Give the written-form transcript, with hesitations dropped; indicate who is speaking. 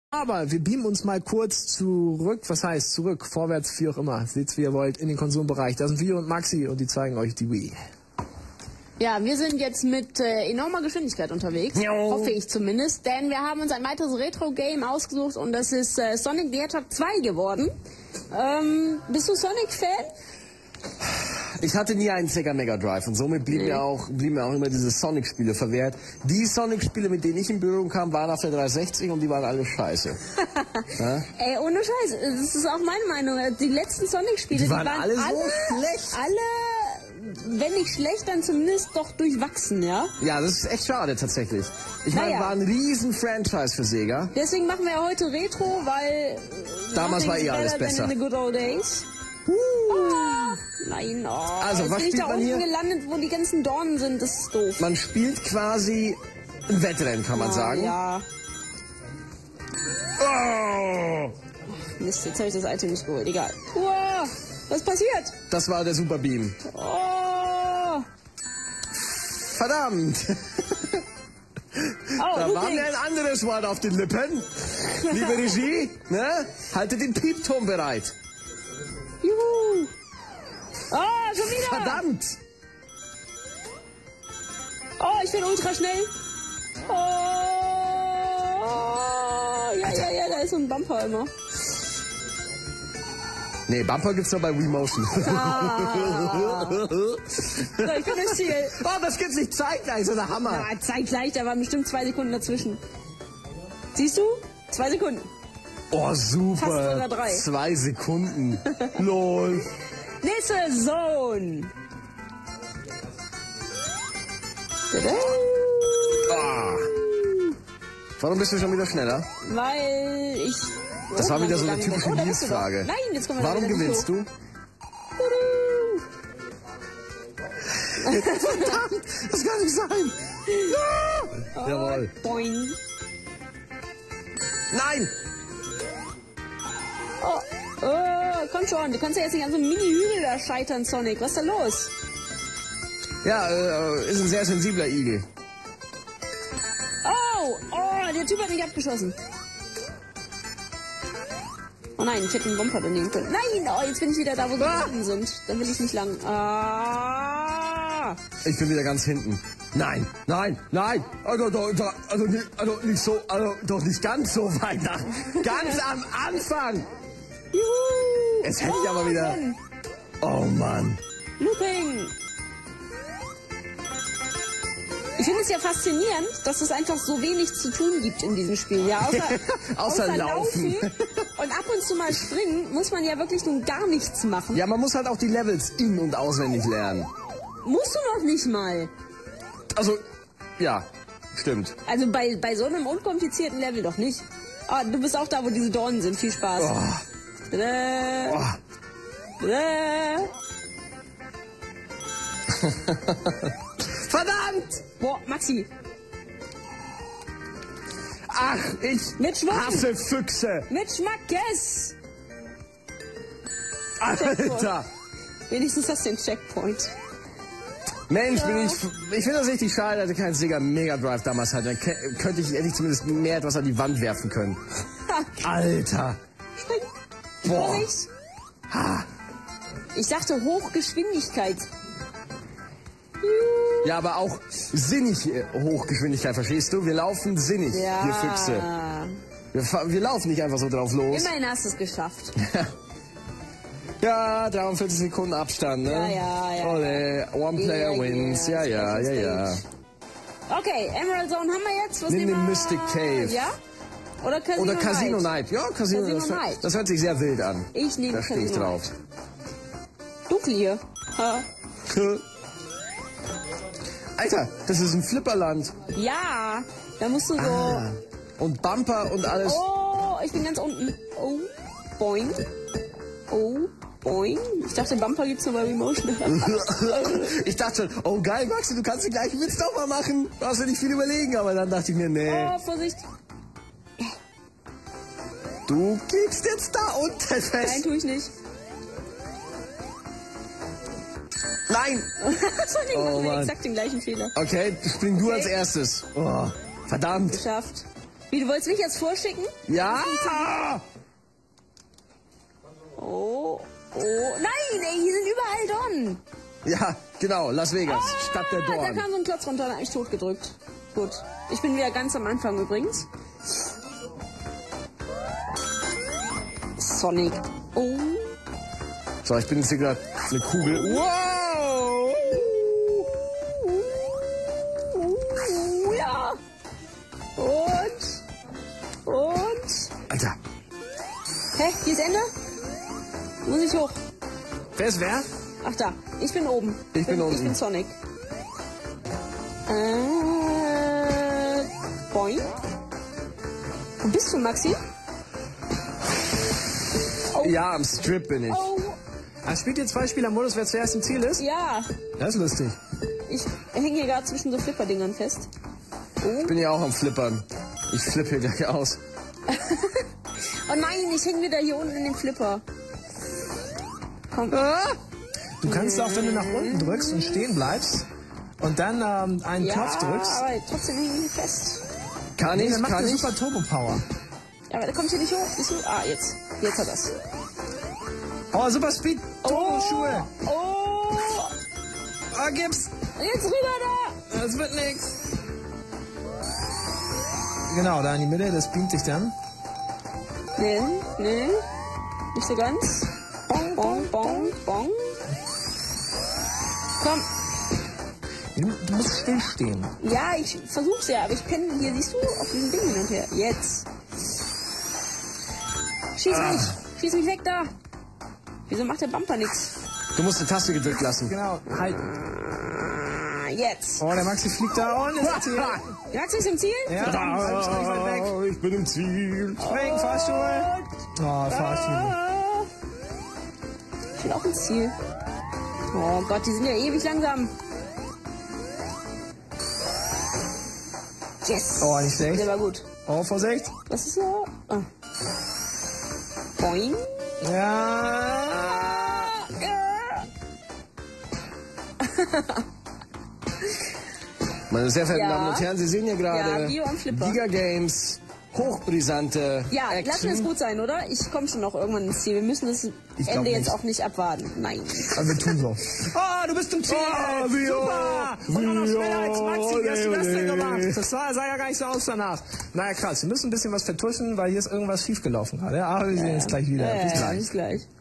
Speaker 1: Aber wir beamen uns mal kurz zurück, was heißt zurück, vorwärts, wie auch immer, seht's wie ihr wollt, in den Konsumbereich. Da sind wir und Maxi und die zeigen euch die Wii.
Speaker 2: Ja, wir sind jetzt mit enormer Geschwindigkeit unterwegs, hoffe ich zumindest, denn wir haben uns ein weiteres Retro-Game ausgesucht und das ist Sonic the Hedgehog 2 geworden. Bist du Sonic-Fan?
Speaker 3: Ich hatte nie einen Sega Mega Drive und somit blieben mir auch immer diese Sonic-Spiele verwehrt. Die Sonic-Spiele, mit denen ich in Berührung kam, waren auf der 360 und die waren alle scheiße. Ja?
Speaker 2: Ey, ohne Scheiß, das ist auch meine Meinung. Die letzten Sonic-Spiele,
Speaker 3: die waren alle so schlecht.
Speaker 2: Alle, wenn nicht schlecht, dann zumindest doch durchwachsen, ja?
Speaker 3: Ja, das ist echt schade tatsächlich. Ich meine, war ein riesen Franchise für Sega.
Speaker 2: Deswegen machen wir ja heute Retro, weil
Speaker 3: damals war alles besser.
Speaker 2: In the good old days. Nein,
Speaker 3: also, was
Speaker 2: bin ich
Speaker 3: spielt
Speaker 2: da
Speaker 3: man
Speaker 2: unten
Speaker 3: hier?
Speaker 2: Gelandet, wo die ganzen Dornen sind, das ist doof.
Speaker 3: Man spielt quasi ein Wettrennen, kann man sagen.
Speaker 2: Ja.
Speaker 3: Oh!
Speaker 2: Mist, jetzt habe ich das Item nicht geholt, egal. Wow, was passiert?
Speaker 3: Das war der Superbeam.
Speaker 2: Oh!
Speaker 3: Verdammt!
Speaker 2: Oh,
Speaker 3: da war mir ein anderes Wort auf den Lippen. Liebe Regie, ne? Haltet den Piepton bereit.
Speaker 2: Juhu! Oh, schon wieder!
Speaker 3: Verdammt!
Speaker 2: Oh, ich bin ultra schnell. Oh, ja, da ist so ein Bumper immer.
Speaker 3: Nee, Bumper gibt's nur bei Wii Motion.
Speaker 2: So, ich bin das Ziel.
Speaker 3: Oh, das gibt's nicht zeitgleich, so der Hammer.
Speaker 2: Ja, zeitgleich, da waren bestimmt 2 Sekunden dazwischen. Siehst du? 2 Sekunden.
Speaker 3: Oh, super.
Speaker 2: Fast sogar 3.
Speaker 3: 2 Sekunden. Lol.
Speaker 2: Nächste Zone.
Speaker 3: Ah. Warum bist du schon wieder schneller?
Speaker 2: Weil ich...
Speaker 3: Das war wieder so eine typische Nils-Frage.
Speaker 2: Nein, jetzt kommen wir
Speaker 3: Warum gewinnst du? Verdammt, das kann nicht sein. Ja.
Speaker 2: Oh,
Speaker 3: Jawohl.
Speaker 2: Boing.
Speaker 3: Nein!
Speaker 2: Komm schon, du kannst ja jetzt nicht an so einem Mini-Hügel da scheitern, Sonic. Was ist da los?
Speaker 3: Ja, ist ein sehr sensibler Igel.
Speaker 2: Oh, der Typ hat mich abgeschossen. Oh nein, ich hätte den Bumper daneben können. Nein, jetzt bin ich wieder da, wo die Boden sind. Dann will ich nicht lang.
Speaker 3: Ich bin wieder ganz hinten. Nein. Also nicht so, doch nicht ganz so weit nach. Ganz am Anfang.
Speaker 2: Juhu.
Speaker 3: Jetzt hätte ich aber wieder...
Speaker 2: Mann.
Speaker 3: Oh Mann.
Speaker 2: Looping. Ich finde es ja faszinierend, dass es einfach so wenig zu tun gibt in diesem Spiel. Ja,
Speaker 3: außer Laufen.
Speaker 2: Und ab und zu mal springen muss man ja wirklich nun gar nichts machen.
Speaker 3: Ja, man muss halt auch die Levels in- und auswendig lernen.
Speaker 2: Musst du noch nicht mal.
Speaker 3: Also, ja, stimmt.
Speaker 2: Also bei so einem unkomplizierten Level doch nicht. Oh, du bist auch da, wo diese Dornen sind. Viel Spaß.
Speaker 3: Verdammt!
Speaker 2: Boah, Maxi.
Speaker 3: Ach, ich
Speaker 2: Mit Schwung.
Speaker 3: hasse Füchse.
Speaker 2: Mit Schmackes.
Speaker 3: Alter.
Speaker 2: Wenigstens hast du den Checkpoint.
Speaker 3: Mensch, ich finde das richtig schade, dass ich keinen Sega Mega Drive damals hatte. Dann hätte ich zumindest mehr etwas an die Wand werfen können. Alter.
Speaker 2: Spring.
Speaker 3: Boah.
Speaker 2: Vorsicht. Ich dachte Hochgeschwindigkeit.
Speaker 3: Ja, aber auch sinnig Hochgeschwindigkeit, verstehst du? Wir laufen sinnig, wir Füchse. Wir laufen nicht einfach so drauf los.
Speaker 2: Immerhin hast du es geschafft.
Speaker 3: Ja, 43 Sekunden Abstand, ne?
Speaker 2: Ja.
Speaker 3: Ole, one player wins. Ja.
Speaker 2: Okay, Emerald Zone haben wir jetzt. Was
Speaker 3: Nimm
Speaker 2: nehmen
Speaker 3: den
Speaker 2: wir?
Speaker 3: Mystic Cave.
Speaker 2: Ja? Oder
Speaker 3: Casino Night. Ja, Casino
Speaker 2: Night.
Speaker 3: Das hört sich sehr wild an.
Speaker 2: Ich nehme
Speaker 3: Da stehe ich drauf.
Speaker 2: Dunkel hier.
Speaker 3: Alter, das ist ein Flipperland.
Speaker 2: Ja, da musst du so...
Speaker 3: Und Bumper und alles.
Speaker 2: Oh, ich bin ganz unten. Oh, boing. Oh, boing. Ich dachte, Bumper gibt's nur bei Remotion.
Speaker 3: Ich dachte schon, oh geil, Maxi, du kannst den gleichen Witz doch mal machen. Du hast ja nicht viel überlegen, aber dann dachte ich mir, nee.
Speaker 2: Oh, Vorsicht.
Speaker 3: Du gibst jetzt da unten fest.
Speaker 2: Nein, tue ich nicht.
Speaker 3: Nein!
Speaker 2: Sonic macht
Speaker 3: Mann.
Speaker 2: exakt den gleichen Fehler.
Speaker 3: Okay, spring du als erstes. Oh, verdammt.
Speaker 2: Geschafft. Wie, du wolltest mich jetzt vorschicken?
Speaker 3: Ja!
Speaker 2: Oh, nein, ey, die sind überall Don.
Speaker 3: Ja, genau, Las Vegas, Stadt der
Speaker 2: Da
Speaker 3: Dorn.
Speaker 2: kam so ein Klotz runter, da hab ich tot gedrückt. Gut. Ich bin wieder ganz am Anfang übrigens. Sonic. Oh.
Speaker 3: So, ich bin jetzt hier gerade eine Kugel. Wow!
Speaker 2: Ja. Und.
Speaker 3: Alter,
Speaker 2: Hä? Hier ist Ende? Muss ich hoch?
Speaker 1: Wer ist wer?
Speaker 2: Ach da, ich bin oben.
Speaker 3: Ich bin unten.
Speaker 2: Ich bin Sonic. Boing. Wo bist du, Maxi?
Speaker 3: ja, am Strip bin ich.
Speaker 2: Oh,
Speaker 1: Spielt ihr Zwei-Spieler-Modus, wer zuerst im Ziel ist?
Speaker 2: ja.
Speaker 1: Das ist lustig.
Speaker 2: Ich hänge hier gerade zwischen so Flipperdingern fest. Oh.
Speaker 3: Ich bin ja auch am Flippern. Ich flippe hier gleich aus.
Speaker 2: Oh nein, ich hänge wieder hier unten in dem Flipper. Komm.
Speaker 1: Du kannst auch, wenn du nach unten drückst und stehen bleibst und dann einen Knopf drückst,
Speaker 2: aber trotzdem hänge ich hier fest.
Speaker 3: Kann ich,
Speaker 1: dann macht
Speaker 3: kann
Speaker 1: der
Speaker 3: ich.
Speaker 1: super Turbo-Power.
Speaker 2: Ja, aber da kommt hier nicht hoch. Siehst du? Ah, jetzt. Jetzt hat er's.
Speaker 1: Oh, super Speed, Turbo-Schuhe.
Speaker 2: Oh.
Speaker 1: Oh, gib's.
Speaker 2: Jetzt rüber da.
Speaker 1: Das wird nix. Genau, da in die Mitte, das beamt dich dann.
Speaker 2: Nee. Nicht so ganz. Bong, bong, bong, bong. Komm.
Speaker 1: Du musst stillstehen.
Speaker 2: Ja, ich versuch's ja, aber ich penne hier, siehst du, auf diesem Ding hin und her. Jetzt. Schieß mich weg da. Wieso macht der Bumper nix?
Speaker 3: Du musst die Taste gedrückt lassen.
Speaker 1: Genau, halt.
Speaker 2: Jetzt.
Speaker 1: Oh, der Maxi fliegt da und ist im Ziel.
Speaker 2: Maxi ist im Ziel?
Speaker 1: Ja, verdammt, weit weg.
Speaker 3: Ich bin im Ziel.
Speaker 1: Springen, Fahrstuhl. Oh, Fahrstuhl.
Speaker 2: Ich will auch ins Ziel. Oh Gott, die sind ja ewig langsam. Yes.
Speaker 1: Oh, nicht schlecht.
Speaker 2: Der war gut.
Speaker 1: Oh, Vorsicht.
Speaker 2: Was ist da? Ah. Boing.
Speaker 1: Ja.
Speaker 3: Meine sehr verehrten
Speaker 2: Ja.
Speaker 3: Damen und Herren, Sie sehen hier
Speaker 2: Ja,
Speaker 3: gerade
Speaker 2: Bio am Flipper.
Speaker 3: Giga Games, hochbrisante
Speaker 2: Ja,
Speaker 3: Action.
Speaker 2: lassen wir es gut sein, oder? Ich komme schon noch irgendwann ins Ziel. Wir müssen das
Speaker 3: glaub
Speaker 2: Ende jetzt
Speaker 3: nicht.
Speaker 2: auch nicht abwarten. Nein.
Speaker 1: Aber wir tun so. Oh, du bist im Ziel.
Speaker 3: Oh, Bio.
Speaker 1: Super. Und auch noch schneller als Maxi. Wie hast du das denn
Speaker 3: Ole.
Speaker 1: gemacht? Das sah ja gar nicht so aus danach. Naja, krass. Wir müssen ein bisschen was vertuschen, weil hier ist irgendwas schiefgelaufen gerade. Aber wir sehen uns gleich wieder. Bis gleich.
Speaker 2: Bis gleich.